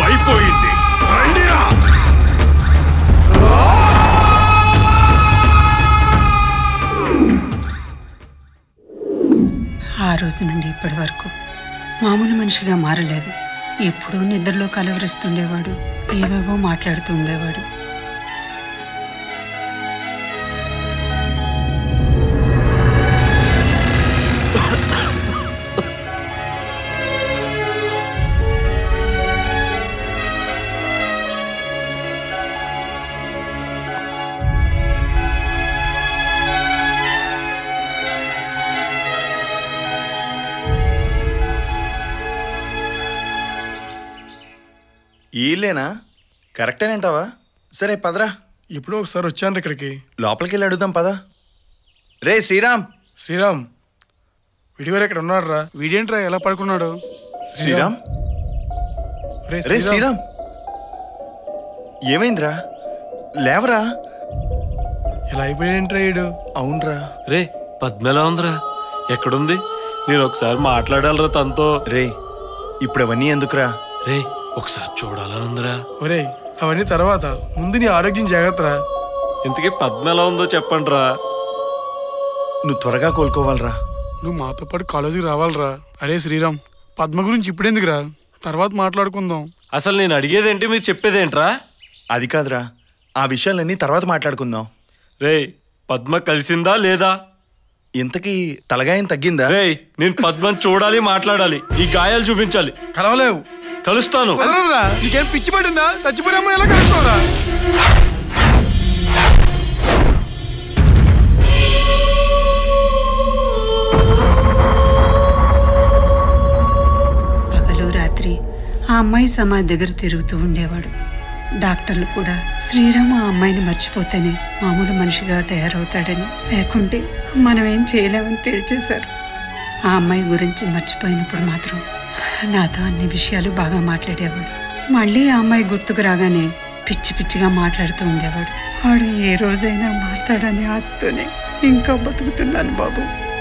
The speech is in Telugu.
అయిపోయింది. ఆ రోజు నుండి ఇప్పటి వరకు మామూలు మనిషిగా మారలేదు. ఎప్పుడూ నిద్రలో కలవరిస్తుండేవాడు, ఏవేవో మాట్లాడుతూ ఉండేవాడు. ఈలేనా? కరెక్టేనంటావా? సరే పదరా. ఇప్పుడు ఒకసారి వచ్చాను ఇక్కడికి. లోపలికి వెళ్ళి అడుగుదాం పద. రే శ్రీరామ్. శ్రీరామ్ వీడిగారు ఎక్కడ ఉన్నాడు రా? వీడేంట్రా ఎలా పడుకున్నాడు? శ్రీరామ్ రే శ్రీరామ్, ఏమైందిరా? లేవరా. ఇలా అయిపోయాడేంట్రా వీడు? అవునరా. రే పద్మ ఎలా ఉందిరా? ఎక్కడుంది? నేను ఒకసారి మాట్లాడాలరా తనతో. రే ఇప్పుడు అవన్నీ ఎందుకురా? రే ఒకసారి చూడాలా ఉందిరా. ఒరే అవన్నీ తర్వాత, ముందు నీ ఆరోగ్యం జాగ్రత్తరా. ఇంతకీ పద్మ ఎలా ఉందో చెప్పండి రా. నువ్వు త్వరగా కోలుకోవాలరా. నువ్వు మాతో పాటు కాలేజీకి రావాలరా. అరే శ్రీరామ్, పద్మ గురించి ఇప్పుడెందుకురా, తర్వాత మాట్లాడుకుందాం. అసలు నేను అడిగేదేంటి, మీరు చెప్పేదేంట్రా? అది కాదురా, ఆ విషయాలన్నీ తర్వాత మాట్లాడుకుందాం. రే పద్మ కలిసిందా లేదా? ఇంతకీ తలగాయం తగ్గిందా? రే నేను పద్మని చూడాలి, మాట్లాడాలి, ఈ గాయాలు చూపించాలి. కలవలేవు. కలుస్తాను. నీకేం పిచ్చి పడిందా? చచ్చిపోయినా ఎలా కలుస్తావురా? పగలు రాత్రి ఆ అమ్మాయి సమాధి దగ్గర తిరుగుతూ ఉండేవాడు. డాక్టర్లు కూడా శ్రీరామ్ ఆ అమ్మాయిని మర్చిపోతేనే మామూలు మనిషిగా తయారవుతాడని, లేకుంటే మనం ఏం చేయలేమని తేల్చేశారు. ఆ అమ్మాయి గురించి మర్చిపోయినప్పుడు మాత్రం నాతో అన్ని విషయాలు బాగా మాట్లాడేవాడు. మళ్ళీ ఆ అమ్మాయి గుర్తుకు రాగానే పిచ్చి పిచ్చిగా మాట్లాడుతూ ఉండేవాడు. వాడు ఏ రోజైనా మారుతాడని ఆశతోనే ఇంకా బతుకుతున్నాను బాబు.